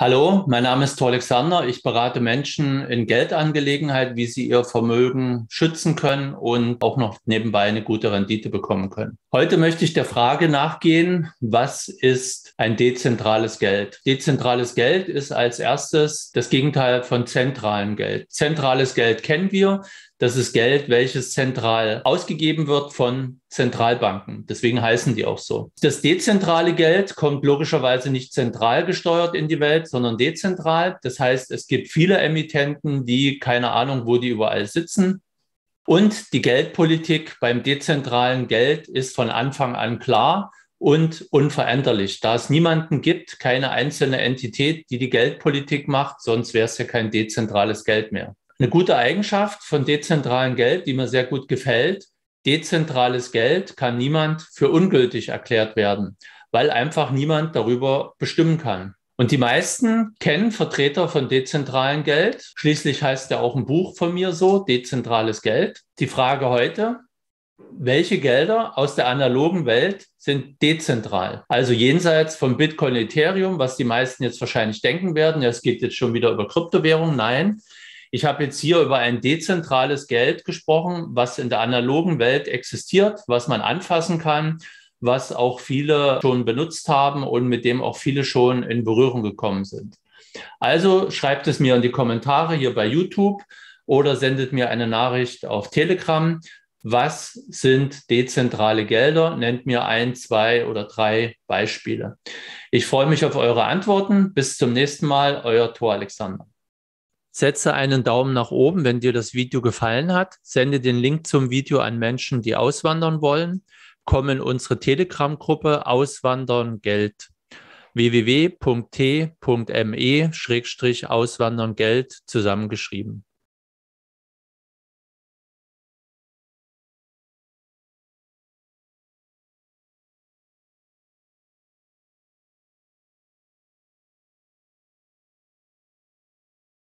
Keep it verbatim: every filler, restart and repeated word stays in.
Hallo, mein Name ist Thor Alexander. Ich berate Menschen in Geldangelegenheit, wie sie ihr Vermögen schützen können und auch noch nebenbei eine gute Rendite bekommen können. Heute möchte ich der Frage nachgehen, was ist ein dezentrales Geld? Dezentrales Geld ist als erstes das Gegenteil von zentralem Geld. Zentrales Geld kennen wir. Das ist Geld, welches zentral ausgegeben wird von Zentralbanken. Deswegen heißen die auch so. Das dezentrale Geld kommt logischerweise nicht zentral gesteuert in die Welt, sondern dezentral. Das heißt, es gibt viele Emittenten, die keine Ahnung, wo die überall sitzen. Und die Geldpolitik beim dezentralen Geld ist von Anfang an klar und unveränderlich. Da es niemanden gibt, keine einzelne Entität, die die Geldpolitik macht, sonst wäre es ja kein dezentrales Geld mehr. Eine gute Eigenschaft von dezentralem Geld, die mir sehr gut gefällt: Dezentrales Geld kann niemand für ungültig erklärt werden, weil einfach niemand darüber bestimmen kann. Und die meisten kennen Vertreter von dezentralem Geld. Schließlich heißt ja auch ein Buch von mir so, Dezentrales Geld. Die Frage heute: Welche Gelder aus der analogen Welt sind dezentral? Also jenseits von Bitcoin, Ethereum, was die meisten jetzt wahrscheinlich denken werden, ja, es geht jetzt schon wieder über Kryptowährungen. Nein, ich habe jetzt hier über ein dezentrales Geld gesprochen, was in der analogen Welt existiert, was man anfassen kann, was auch viele schon benutzt haben und mit dem auch viele schon in Berührung gekommen sind. Also schreibt es mir in die Kommentare hier bei YouTube oder sendet mir eine Nachricht auf Telegram. Was sind dezentrale Gelder? Nennt mir ein, zwei oder drei Beispiele. Ich freue mich auf eure Antworten. Bis zum nächsten Mal, euer Thor Alexander. Setze einen Daumen nach oben, wenn dir das Video gefallen hat. Sende den Link zum Video an Menschen, die auswandern wollen. Komm in unsere Telegram-Gruppe Auswandern Geld. w w w punkt t punkt m e Schrägstrich Auswandern Geld zusammengeschrieben.